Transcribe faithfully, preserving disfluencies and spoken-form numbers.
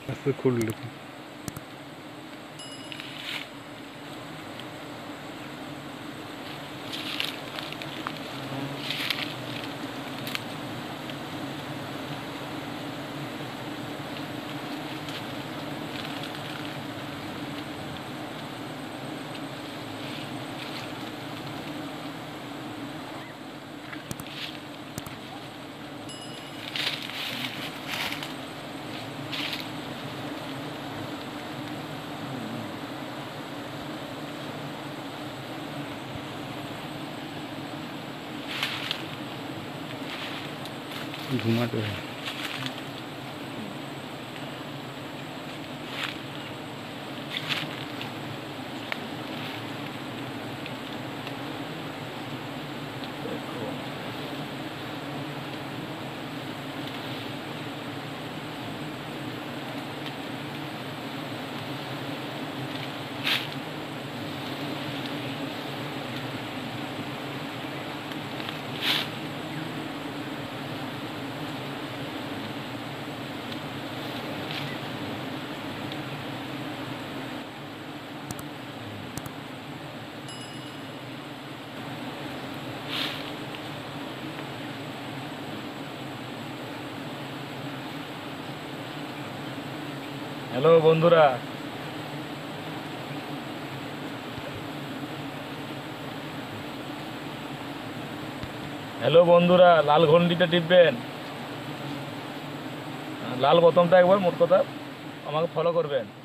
আস্তে খুললো। ঘুমাতে হয়। হ্যালো বন্ধুরা, হ্যালো বন্ধুরা লাল ঘন্টিটা টিপবেন, লাল বোতামটা একবার মোট কথা আমাকে ফলো করবেন।